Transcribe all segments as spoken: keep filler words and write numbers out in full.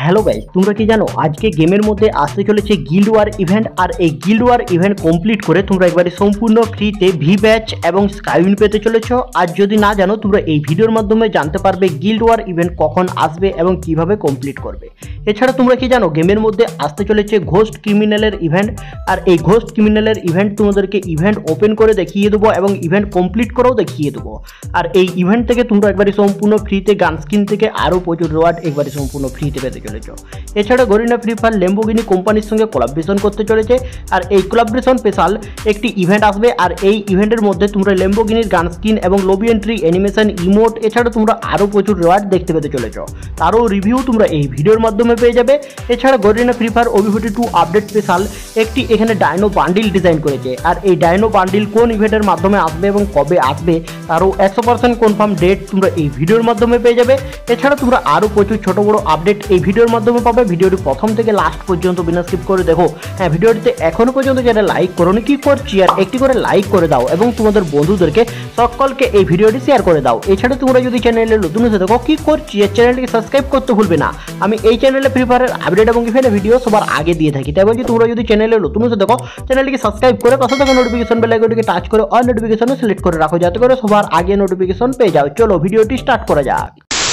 Hello guys, তোমরা কি জানো আজকে গেমের মধ্যে আসতে চলেছে গিল্ড ওয়ার ইভেন্ট। আর এই গিল্ড ওয়ার ইভেন্ট কমপ্লিট করে তোমরা একবারে সম্পূর্ণ ফ্রিতে ভি ব্যাচ এবং স্কাইউইন পেতে চলেছো। আর যদি না জানো, তোমরা এই ভিডিওর মাধ্যমে জানতে পারবে গিল্ড ওয়ার ইভেন্ট কখন আসবে এবং কিভাবে কমপ্লিট করবে। এছাড়া তোমরা কি জানো গেমের মধ্যে আসতে চলেছে ঘোস্ট ক্রিমিনালের ইভেন্ট। আর এই ঘোস্ট ক্রিমিনালের ইভেন্ট তোমাদেরকে ইভেন্ট ওপেন করে দেখিয়ে দেবো এবং ইভেন্ট কমপ্লিট করেও দেখিয়ে দেবো। আর এই ইভেন্ট থেকে তোমরা একবারে সম্পূর্ণ ফ্রিতে গান স্কিন থেকে আরও প্রচুর রিওয়ার্ড একবারে সম্পূর্ণ ফ্রিতে পেতে চলেছ। এছাড়া গরিনা ফ্রি ফায়ার ল্যাম্বোর্গিনি কোম্পানির সঙ্গে কোলাবরেশন করতে চলেছে। আর এই কোলাবরেশন স্পেশাল একটি ইভেন্ট আসবে। আর এই ইভেন্টের মধ্যে তোমরা ল্যাম্বোর্গিনির গান স্কিন এবং লবি এন্ট্রি অ্যানিমেশন ইমোট এছাড়া তোমরা আরও প্রচুর রিওয়ার্ড দেখতে পেতে চলেছ। তারও রিভিউ তোমরা এই ভিডিওর মাধ্যমে পেয়ে যাবে। এছাড়া Garena free fire OB forty two update special একটি এখানে ডায়নো বান্ডিল ডিজাইন করেছে। আর এই ডায়নো বান্ডিল কোন ইভেন্টের মাধ্যমে আসবে এবং কবে আসবে তারও একশো পার্সেন্ট কনফার্ম ডেট তোমরা এই ভিডিওর মাধ্যমে পেয়ে যাবে। এছাড়া তোমরা আরও প্রচুর ছোট বড় আপডেট এই ভিডিওর মাধ্যমে পাবে। ভিডিওটি প্রথম থেকে লাস্ট পর্যন্ত বিনা স্কিপ করে দেখো। হ্যাঁ, ভিডিওটিতে এখনো পর্যন্ত যারা লাইক করোনি কি করছি, আর একটি করে লাইক করে দাও এবং তোমাদের বন্ধুদেরকে সকলকে এই ভিডিওটি শেয়ার করে দাও। এছাড়া তোমরা যদি চ্যানেলে নতুন এসে দেখো কি করছি, চ্যানেলটিকে সাবস্ক্রাইব করতে ভুলবে না। আমি এই চ্যানেলে ফ্রি ফায়ারের আপডেট এবং ইভেন্ট ভিডিও সবার আগে দিয়ে থাকি। তাই বলছি তোমরা যদি চ্যানেলে নতুন এসে দেখো চ্যানেলটিকে সাবস্ক্রাইব করে পাশে থাকা নোটিফিকেশন বেল আইকনটিকে টাচ করে অল নোটিফিকেশন সিলেক্ট করে রাখো, যাতে করে সবার আগে নোটিফিকেশন পেয়ে যাও। চলো ভিডিওটি স্টার্ট করা যাক।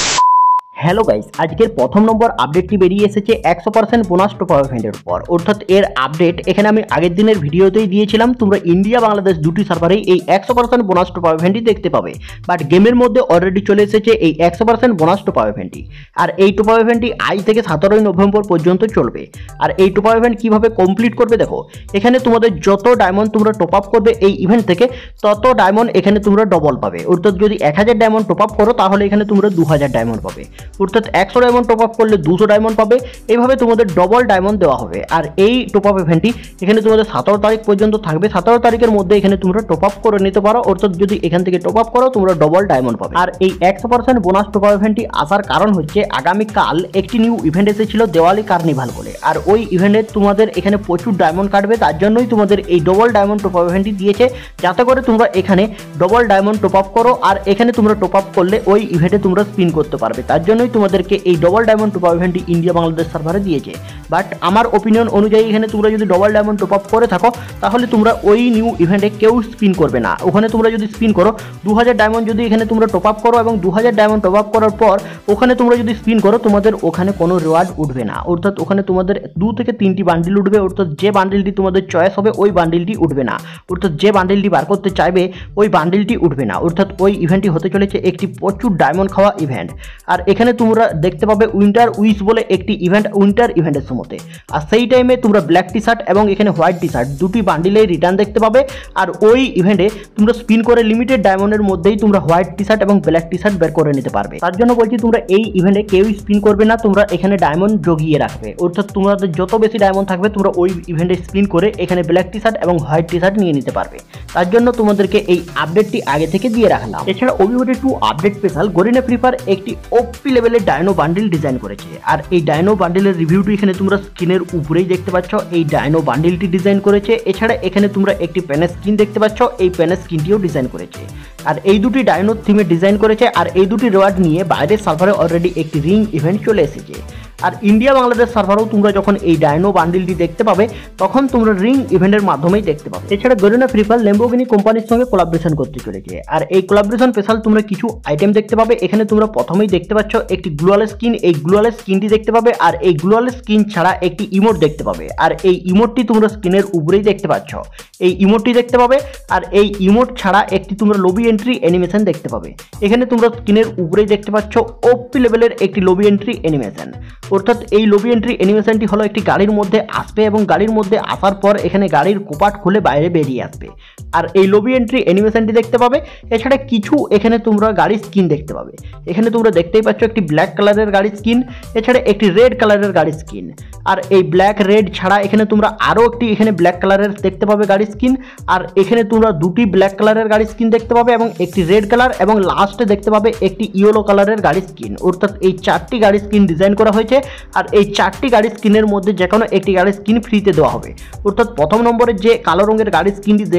হ্যালো গাইস, আজকের প্রথম নম্বর আপডেটটি বেরিয়ে এসেছে একশো পার্সেন্ট বোনাস টপ আপ ইভেন্টের উপর। অর্থাৎ এর আপডেট এখানে আমি আগের দিনের ভিডিওতেই দিয়েছিলাম। তোমরা ইন্ডিয়া বাংলাদেশ দুটি সার্ভারেই এই একশো পার্সেন্ট বোনাস টপ আপ ইভেন্টটি দেখতে পাবে। বাট গেমের মধ্যে অলরেডি চলে এসেছে এই একশো পার্সেন্ট বোনাস টপ আপ ইভেন্টটি। আর এই টপ আপ ইভেন্টটি আজ থেকে সতেরোই নভেম্বর পর্যন্ত চলবে। আর এই টপ আপ ইভেন্ট কীভাবে কমপ্লিট করবে দেখো, এখানে তোমাদের যত ডায়মন্ড তোমরা টপ আপ করবে এই ইভেন্ট থেকে তত ডায়মন্ড এখানে তোমরা ডবল পাবে। অর্থাৎ যদি এক হাজার ডায়মন্ড টপ আপ করো তাহলে এখানে তোমরা দু হাজার ডায়মন্ড পাবে। অর্থাৎ একশো ডায়মন্ড টপ আপ করলে দুশো ডায়মন্ড পাবে। এইভাবে তোমাদের ডবল ডায়মন্ড দেওয়া হবে। আর এই টপ আপ ইভেন্টটি এখানে তোমাদের সতেরো তারিখ পর্যন্ত থাকবে। সতেরো তারিখের মধ্যে এখানে তোমরা টপ আপ করে নিতে পারো। অর্থাৎ যদি এখান থেকে টপ আপ করো তোমরা ডবল ডায়মন্ড পাবে। আর এই একশো পার্সেন্ট বোনাস টপ আপ ইভেন্টটি আসার কারণ হচ্ছে আগামীকাল একটি নিউ ইভেন্ট এসেছিল দেওয়ালি কার্নিভাল বলে। আর ওই ইভেন্টে তোমাদের এখানে প্রচুর ডায়মন্ড কাটবে। তার জন্যই তোমাদের এই ডবল ডায়মন্ড টপ আপ ইভেন্টটি দিয়েছে, যাতে করে তোমরা এখানে ডবল ডায়মন্ড টপ আপ করো। আর এখানে তোমরা টপ আপ করলে ওই ইভেন্টে তোমরা স্পিন করতে পারবে। তার জন্যই তোমাদেরকে এই ডবল ডায়মন্ড টপ আপ ইভেন্টটি ইন্ডিয়া বাংলাদেশ সার্ভারে দিয়েছে। বাট আমার ওপিনিয়ন অনুযায়ী এখানে তোমরা যদি ডবল ডায়মন্ড টপ আপ করে থাকো তাহলে তোমরা ওই নিউ ইভেন্টে কেউ স্পিন করবে না। ওখানে তোমরা যদি স্পিন করো দু হাজার ডায়মন্ড যদি এখানে তোমরা টপ আপ করো এবং দু হাজার ডায়মন্ড টপ আপ করার পর ওখানে তোমরা যদি স্পিন করো তোমাদের ওখানে কোনো রিওয়ার্ড উঠবে না। অর্থাৎ ওখানে তোমাদের দু থেকে তিনটি বান্ডিল উঠবে। অর্থাৎ যে বান্ডিলটি তোমাদের চয়েস হবে ওই বান্ডিলটি উঠবে না। অর্থাৎ যে বান্ডিলটি বার করতে চাইবে ওই বান্ডিলটি উঠবে না। অর্থাৎ ওই ইভেন্টটি হতে চলেছে একটি প্রচুর ডায়মন্ড খাওয়া ইভেন্ট। আর এখানে তোমরা দেখতে পাবে উইন্টার উইশ বলে একটি ইভেন্ট উইন্টার ইভেন্টের সময়তে। আর সেই টাইমে তোমরা ব্ল্যাক টি শার্ট এবং এখানে হোয়াইট টি শার্ট দুটি বান্ডিলেই রিটার্ন দেখতে পাবে। আর ওই ইভেন্টে তোমরা স্পিন করে লিমিটেড ডায়মন্ডের মধ্যেই তোমরা হোয়াইট টি শার্ট এবং ব্ল্যাক টি শার্ট বের করে নিতে পারবে। তার জন্য বলছি তোমরা এই ইভেন্টে কেউ স্পিন করবে না, তোমরা এখানে ডায়মন্ড জগিয়ে রাখবে। অর্থাৎ তোমাদের যত বেশি ডায়মন্ড থাকবে তোমরা ওই ইভেন্টে স্পিন করে এখানে ব্ল্যাক টি শার্ট এবং হোয়াইট টি শার্ট নিয়ে নিতে পারবে। তার জন্য তোমাদেরকে এই আপডেটটি আগে থেকে দিয়ে রাখলাম। এছাড়া ওবিফোর্টি টু আপডেট স্পেশাল গরিনা ফ্রি ফায়ার একটি ওপি লেভেলের ডায়নো বান্ডিল ডিজাইন করেছে। আর এই ডায়নো বান্ডিলের রিভিউটি এখানে তোমরা স্ক্রিনের উপরেই দেখতে পাচ্ছ। এই ডায়নো বান্ডিলটি ডিজাইন করেছে। এছাড়া এখানে তোমরা একটি প্যানের স্কিন দেখতে পাচ্ছ, এই প্যানের স্কিনটিও ডিজাইন করেছে। আর এই দুটি ডায়নো থিমে ডিজাইন করেছে। আর এই দুটি রিওয়ার্ড নিয়ে বাইরের সার্ভারে অলরেডি একটি রিং ইভেন্ট চলে এসেছে। আর ইন্ডিয়া বাংলাদেশ সার্ভারেও তোমরা যখন এই ডায়নো বান্ডিলটি দেখতে পাবে তখন তোমরা রিং ইভেন্টের মাধ্যমেই দেখতে পাবে। এছাড়া গরিনা ফ্রি ফায়ার ল্যাম্বোর্গিনি কোম্পানির সঙ্গে কোলাবরেশন করতে চলেছে। আর এই কোলাবরেশন স্পেশাল তোমরা কিছু আইটেম দেখতে পাবে। এখানে তোমরা প্রথমেই দেখতে পাচ্ছ একটি গ্লোয়াল স্কিন, এই গ্লোয়াল স্কিনটি দেখতে পাবে। আর এই গ্লোয়াল স্কিন ছাড়া একটি ইমোট দেখতে পাবে। আর এই ইমোটটি তোমরা স্ক্রিনের উপরেই দেখতে পাচ্ছ, এই ইমোটটি দেখতে পাবে। আর এই ইমোট ছাড়া একটি তোমরা লবি এন্ট্রি অ্যানিমেশন দেখতে পাবে। এখানে তোমরা স্ক্রিনের উপরেই দেখতে পাচ্ছ ওপি লেভেলের একটি লবি এন্ট্রি অ্যানিমেশন। অর্থাৎ এই লবি এন্ট্রি অ্যানিমেশনটি হলো একটি গাড়ির মধ্যে আসবে এবং গাড়ির মধ্যে আসার পর এখানে গাড়ির কোপাট খুলে বাইরে বেরিয়ে আসবে। আর এই লবি এন্ট্রি অ্যানিমেশনটি দেখতে পাবে। এছাড়া কিছু এখানে তোমরা গাড়ির স্কিন দেখতে পাবে। এখানে তোমরা দেখতেই পাচ্ছ একটি ব্ল্যাক কালারের গাড়ির স্কিন, এছাড়া একটি রেড কালারের গাড়ির স্কিন। আর এই ব্ল্যাক রেড ছাড়া এখানে তোমরা আরও একটি এখানে ব্ল্যাক কালারের দেখতে পাবে গাড়ির স্কিন। আর এখানে তোমরা দুটি ব্ল্যাক কালারের গাড়ির স্কিন দেখতে পাবে এবং একটি রেড কালার এবং লাস্টে দেখতে পাবে একটি ইয়েলো কালারের গাড়ির স্কিন। অর্থাৎ এই চারটি গাড়ির স্কিন ডিজাইন করা হয়েছে। আর এই চারটি গাড়ির স্কিনের মধ্যে যে কোনো একটি গাড়ির স্কিন ফ্রিতে দেওয়া হবে। অর্থাৎ প্রথম নম্বরে যে কালো রঙের গাড়ির স্কিনটি দেখালাম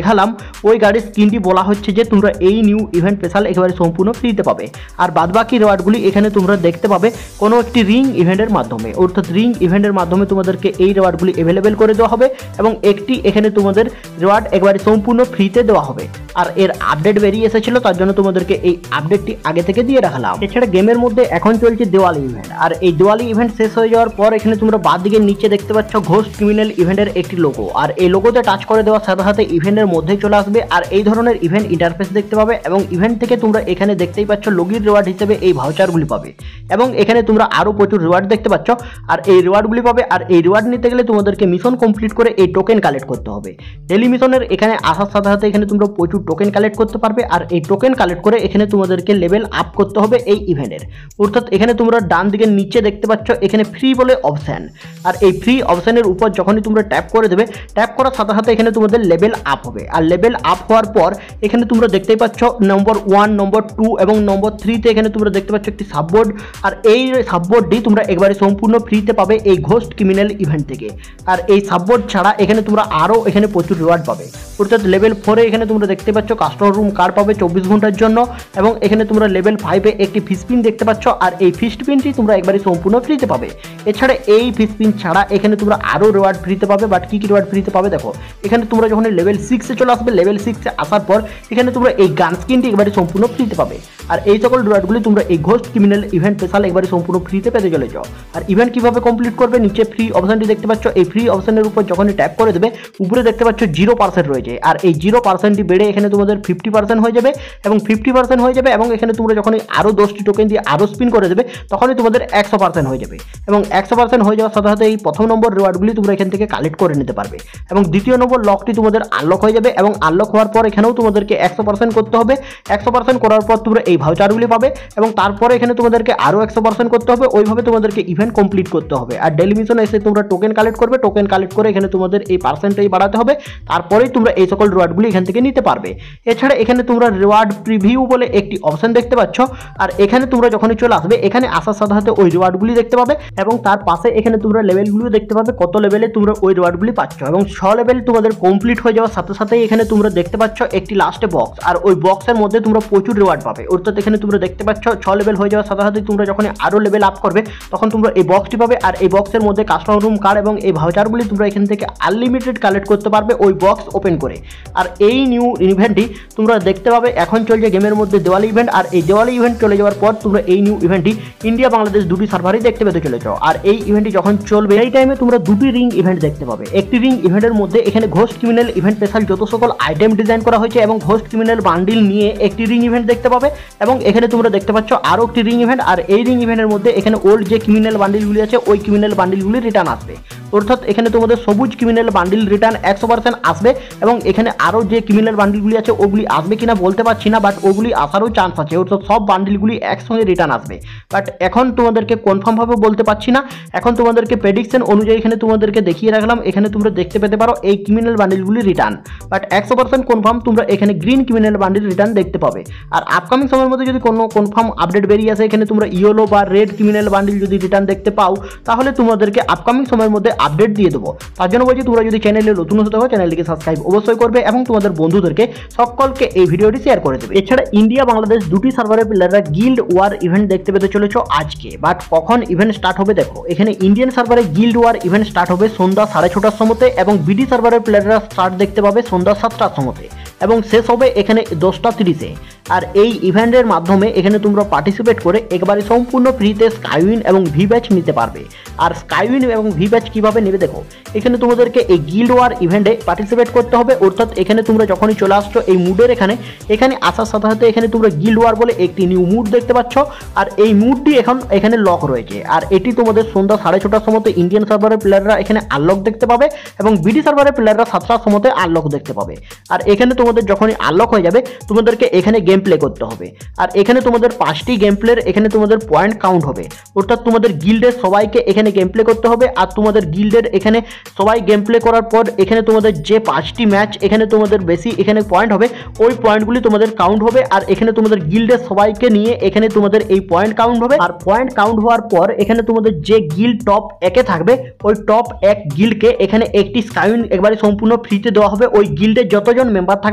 ওই গাড়ির স্কিনটি বলা হচ্ছে যে তোমরা এই নিউ ইভেন্ট স্পেশাল একেবারে সম্পূর্ণ ফ্রিতে পাবে। আর বাদবাকি রিওয়ার্ডগুলি এখানে তোমরা দেখতে পাবে কোনো একটি রিং ইভেন্টের মাধ্যমে, অর্থাৎ রিং ইভেন্টের মাধ্যমে তোমাদেরকে এই রিওয়ার্ডগুলি অ্যাভেলেবেল করে দেওয়া হবে এবং একটি এখানে তোমাদের রিওয়ার্ড একবারে সম্পূর্ণ ফ্রিতে দেওয়া হবে। আর এর আপডেট বেরিয়ে এসেছিল, তার জন্য তোমাদেরকে এই আপডেটটি আগে থেকে দিয়ে রাখলাম। এছাড়া গেমের মধ্যে এখন চলছে দিওয়ালি ইভেন্ট, আর এই দিওয়ালি ইভেন্ট শেষ হয়ে যাওয়ার পর এখানে তোমরা বাদ দিকে নিচে দেখতে পাচ্ছ ঘোস্ট ক্রিমিনাল ইভেন্টের একটি লোগো, আর এই লোগোতে টাচ করে দেওয়ার সাথে সাথে ইভেন্টের মধ্যে চলে আসবে আর এই ধরনের ইভেন্ট ইন্টারফেস দেখতে পাবে এবং ইভেন্ট থেকে তোমরা এখানে দেখতেই পাচ্ছ লগির রিওয়ার্ড হিসেবে এই ভাউচারগুলি পাবে এবং এখানে তোমরা আরো প্রচুর রিওয়ার্ড দেখতে পাচ্ছ আর এই রিওয়ার্ডগুলি পাবে। আর এই রিওয়ার্ড নিতে গেলে তোমাদেরকে মিশন কমপ্লিট করে এই টোকেন কালেক্ট করতে হবে। ডেলি মিশনের এখানে আসার সাথে সাথে এখানে তোমরা প্রচুর টোকেন কালেক্ট করতে পারবে আর এই টোকেন কালেক্ট করে এখানে তোমাদেরকে লেভেল আপ করতে হবে এই ইভেন্টের। অর্থাৎ এখানে তোমরা ডান দিকে নিচে দেখতে পাচ্ছ এখানে ফ্রি বলে অপশন, আর এই ফ্রি অপশনের উপর যখনই তোমরা ট্যাপ করে দেবে, ট্যাপ করার সাথে সাথে এখানে তোমাদের লেভেল আপ হবে। আর লেভেল আপ হওয়ার পর এখানে তোমরা দেখতেই পাচ্ছ নম্বর ওয়ান, নম্বর টু এবং নম্বর থ্রিতে এখানে তোমরা দেখতে পাচ্ছ একটি সাববোর্ড, আর এই সাববোর্ডটি তোমরা একবারে সম্পূর্ণ ফ্রিতে পাবে এই ঘোস্ট ক্রিমিনাল ইভেন্ট থেকে। আর এই সাববোর্ড ছাড়া এখানে তোমরা আরও এখানে প্রচুর রিওয়ার্ড পাবে। অর্থাৎ লেভেল ফোরে এখানে তোমরা দেখতে পাচ্ছ কাস্টমার রুম কার্ড পাবে চব্বিশ ঘন্টার জন্য এবং এখানে তোমরা লেভেল ফাইভে একটি ফিশ পিন দেখতে পাচ্ছ আর এই ফিশ পিনটি তোমরা একবারে সম্পূর্ণ ফ্রিতে পাবে। এছাড়া এই ফিশ পিন ছাড়া এখানে তোমরা আরও রিওয়ার্ড ফ্রিতে পাবে। বাট কী কী রিওয়ার্ড ফ্রিতে পাবে দেখো, এখানে তোমরা যখন লেভেল সিক্সে চলে আসবে, লেভেল সিক্সে আসার পর এখানে তোমরা এই গান স্কিনটি একবারে সম্পূর্ণ ফ্রিতে পাবে। আর এই সকল রিওয়ার্ডগুলি তোমরা এই ঘোস্ট ক্রিমিনাল ইভেন্ট স্পেশাল একবারে সম্পূর্ণ ফ্রিতে পেতে চলেছ। আর ইভেন্ট কিভাবে কমপ্লিট করবে, নিচে ফ্রি অপশনটি দেখতে পাচ্ছ, এই ফ্রি অপশনের উপর যখনই ট্যাপ করে দেবে উপরে দেখতে পাচ্ছ জিরো পার্সেন্ট রয়েছে আর এই জিরো পার্সেন্টটি বেড়ে এখানে তোমাদের ফিফটি পার্সেন্ট হয়ে যাবে এবং ফিফটি পার্সেন্ট হয়ে যাবে এবং এখানে তোমরা যখনই আরও দশটি টোকেন দিয়ে আরও স্পিন করে দেবে তখনই তোমাদের একশো পার্সেন্ট হয়ে যাবে এবং একশো পার্সেন্ট হয়ে যাওয়ার সাথে সাথে এই প্রথম নম্বর রিওয়ার্ডগুলি তোমরা এখান থেকে কালেক্ট করে নিতে পারবে এবং দ্বিতীয় নম্বর লকটি তোমাদের আনলক হয়ে যাবে এবং আনলক হওয়ার পর এখানেও তোমাদেরকে একশো পার্সেন্ট করতে হবে। একশো পার্সেন্ট করার পর তোমরা এই ভাউচারগুলি পাবে এবং তারপরে এখানে তোমাদেরকে আরও একশো পার্সেন্ট করতে হবে। ওইভাবে তোমাদেরকে ইভেন্ট কমপ্লিট করতে হবে। আর ডেলি মিশনে এসে তোমরা টোকেন কালেক্ট করবে, টোকেন কালেক্ট করে এখানে তোমাদের এই পার্সেন্টেজ বাড়াতে হবে, তারপরেই তোমরা এই সকল রিওয়ার্ডগুলি এখান থেকে নিতে পারবে। এছাড়া এখানে তোমরা রিওয়ার্ড প্রিভিউ বলে একটি অপশন দেখতে পাচ্ছ আর এখানে তোমরা যখনই চলে আসবে এখানে আসার সাথে সাথে ওই রিওয়ার্ডগুলি দেখতে পাবে এবং তার পাশে এখানে তোমরা লেভেলগুলিও দেখতে পাবে, কত লেভেলে তোমরা ওই রিওয়ার্ডগুলি পাচ্ছ এবং ছ লেভেল তোমাদের কমপ্লিট হয়ে যাওয়ার সাথে সাথে এখানে তোমরা দেখতে পাচ্ছ একটি লাস্টে বক্স আর ওই বক্সের মধ্যে তোমরা প্রচুর রিওয়ার্ড পাবে। অর্থাৎ এখানে তোমরা দেখতে পাচ্ছ ছ লেভেল হয়ে যাওয়ার সাথে সাথে তোমরা যখন আরও লেভেল আপ করবে তখন তোমরা এই বক্সটি পাবে আর এই বক্সের মধ্যে কাস্টমার রুম কার্ড এবং এই ভাউচারগুলি তোমরা এখান থেকে আনলিমিটেড কালেক্ট করতে পারবে ওই বক্স ওপেন করে। আর এই নিউ ইভেন্টটি তোমরা দেখতে পাবে এখন চলছে গেমের মধ্যে দিওয়ালি ইভেন্ট, আর এই দিওয়ালি ইভেন্ট চলে যাওয়ার পর তোমরা এই নিউ ইভেন্টটি ইন্ডিয়া বাংলাদেশ দুটি সার্ভারই দেখতে পেতে চলেছ। আর এই ইভেন্টটি যখন চলবে এই টাইমে তোমরা দুটি রিং ইভেন্ট দেখতে পাবে। একটি রিং ইভেন্টের মধ্যে এখানে ঘোস্ট ক্রিমিনাল ইভেন্ট স্পেশাল যত সকল আইটেম ডিজাইন করা হয়েছে এবং ঘোস্ট ক্রিমিনাল বান্ডিল নিয়ে একটি রিং ইভেন্ট দেখতে পাবে এবং এখানে তোমরা দেখতে পাচ্ছ আরও একটি রিং ইভেন্ট। আর এই রিং ইভেন্টের মধ্যে এখানে ওল্ড যে ক্রিমিনাল বান্ডিলগুলি আছে ওই ক্রিমিনাল বান্ডিলগুলি রিটার্ন আসবে। অর্থাৎ এখানে তোমাদের সবুজ ক্রিমিনাল বান্ডিল রিটার্ন একশো পার্সেন্ট আসবে এবং এখানে আরও যে ক্রিমিনাল বান্ডিলগুলি আছে ওগুলি আসবে কিনা বলতে পারছি না, বাট ওগুলি আসারও চান্স আছে। অর্থাৎ সব বান্ডিলগুলি একসঙ্গে রিটার্ন আসবে, বাট এখন তোমাদেরকে কনফার্মভাবে বলতে পারছি না। এখন তোমাদেরকে প্রেডিকশন অনুযায়ী এখানে তোমাদেরকে দেখিয়ে রাখলাম, এখানে তোমরা দেখতে পেতে পারো এই ক্রিমিনাল বান্ডিলগুলি রিটার্ন, বাট একশো পার্সেন্ট কনফার্ম তোমরা এখানে গ্রিন ক্রিমিনাল বান্ডিল রিটার্ন দেখতে পাবে। আর আপকামিং সময়ের মধ্যে যদি কোনো কনফার্ম আপডেট বেরিয়ে আসে এখানে তোমরা ইয়েলো বা রেড ক্রিমিনাল বান্ডিল যদি রিটার্ন দেখতে পাও তাহলে তোমাদেরকে আপকামিং সময়ের মধ্যে আপডেট দিয়ে দেবো। তার জন্য বলছি তোমরা যদি চ্যানেলে নতুন হতে হয় চ্যানেলটিকে সাবস্ক্রাইব অবশ্যই করবে এবং তোমাদের বন্ধুদেরকে সকলকে এই ভিডিওটি শেয়ার করে দেবে। এছাড়া ইন্ডিয়া বাংলাদেশ দুটি সার্ভারের প্লেয়াররা গিল্ড ওয়ার ইভেন্ট দেখতে পেতে চলেছ আজকে, বাট কখন ইভেন্ট স্টার্ট হবে দেখো, এখানে ইন্ডিয়ান সার্ভারে গিল্ড ওয়ার ইভেন্ট স্টার্ট হবে সন্ধ্যা সাড়ে ছটার সময়তে এবং বিডি সার্ভারের প্লেয়াররা স্টার্ট দেখতে পাবে সন্ধ্যা সাতটার সময়তে এবং শেষ হবে এখানে দশটা তিরিশে। আর এই ইভেন্টের মাধ্যমে এখানে তোমরা পার্টিসিপেট করে একবারে সম্পূর্ণ ফ্রিতে স্কাইউইন এবং ভি ব্যাচ নিতে পারবে। আর স্কাইউইন এবং ভি ব্যাচ কীভাবে নেবে দেখো, এখানে তোমাদেরকে এই গিল্ড ওয়ার ইভেন্টে পার্টিসিপেট করতে হবে। অর্থাৎ এখানে তোমরা যখনই চলে আসছো এই মুডের এখানে এখানে আসার সাথে সাথে এখানে তোমরা গিল্ড ওয়ার বলে একটি নিউ মুড দেখতে পাচ্ছ আর এই মুডটি এখন এখানে লক রয়েছে আর এটি তোমাদের সন্ধ্যা সাড়ে ছটার সময়তে ইন্ডিয়ান সার্ভারের প্লেয়াররা এখানে আনলক দেখতে পাবে এবং বিডি সার্ভারের প্লেয়াররা সাতটার সময়তে আনলক দেখতে পাবে। আর এখানে তোমাদের যখনই আনলক হয়ে যাবে তোমাদেরকে এখানে গেম প্লে করতে হবে আর এখানে তোমাদের পাঁচটি গেম প্লের এখানে তোমাদের পয়েন্ট কাউন্ট হবে। অর্থাৎ তোমাদের গিল্ডের সবাইকে এখানে গেম প্লে করতে হবে আর তোমাদের গিল্ডের এখানে সবাই গেম প্লে করার পর এখানে তোমাদের যে পাঁচটি ম্যাচ এখানে তোমাদের বেশি এখানে পয়েন্ট হবে ওই পয়েন্টগুলি তোমাদের কাউন্ট হবে আর এখানে তোমাদের গিল্ডের সবাইকে নিয়ে এখানে তোমাদের এই পয়েন্ট কাউন্ট হবে। আর পয়েন্ট কাউন্ট হওয়ার পর এখানে তোমাদের যে গিল্ড টপ একে থাকবে ওই টপ এক গিল্ডকে এখানে একটি স্কাইউইন একবারে সম্পূর্ণ ফ্রিতে দেওয়া হবে। ওই গিল্ডের যতজন মেম্বার থাকবে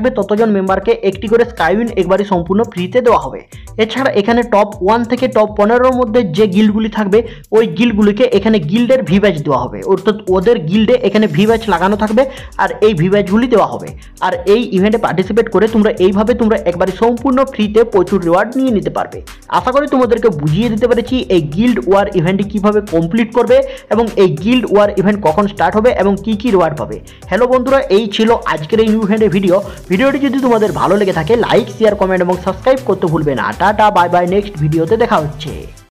ততজন মেম্বারকে একটি করে স্কাইউইন একবারই সম্পূর্ণ ফ্রিতে দেওয়া হবে। এছাড়া এখানে টপ ওয়ান থেকে টপ পনেরোর মধ্যে যে গিল্ডগুলি থাকবে ওই গিল্ডগুলিকে এখানে গিল্ডের ভি ব্যাচ দেওয়া হবে, অর্থাৎ ওদের গিল্ডে এখানে ভি ব্যাচ লাগানো থাকবে আর এই ভি ব্যাচগুলি দেওয়া হবে। আর এই ইভেন্টে পার্টিসিপেট করে তোমরা এইভাবে তোমরা একবারে সম্পূর্ণ ফ্রিতে প্রচুর রিওয়ার্ড নিয়ে নিতে পারবে। আশা করি তোমাদেরকে বুঝিয়ে দিতে পেরেছি এই গিল্ড ওয়ার ইভেন্টটি কিভাবে কমপ্লিট করবে এবং এই গিল্ড ওয়ার ইভেন্ট কখন স্টার্ট হবে এবং কি কি রিওয়ার্ড পাবে। হ্যালো বন্ধুরা, এই ছিল আজকের এই নিউ ইভেন্টের ভিডিও। ভিডিওটি যদি তোমাদের ভালো লেগে থাকে লাইক শেয়ার কমেন্ট এবং সাবস্ক্রাইব করতে ভুলবে না। টাটা বাই বাই, নেক্সট ভিডিওতে দেখা হচ্ছে।